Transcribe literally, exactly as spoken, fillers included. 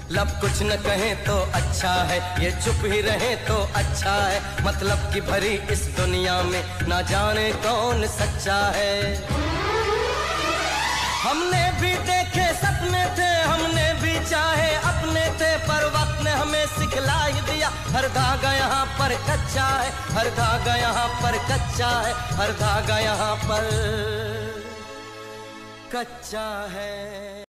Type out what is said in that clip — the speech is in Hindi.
लब कुछ न कहें तो अच्छा है, ये चुप ही रहे तो अच्छा है। मतलब की भरी इस दुनिया में ना जाने कौन सच्चा है। हमने भी देखे सपने थे, हमने भी चाहे अपने थे, पर वक्त ने हमें सिखला ही दिया हर धागा यहाँ पर कच्चा है, हर धागा यहाँ पर कच्चा है, हर धागा यहाँ पर कच्चा है।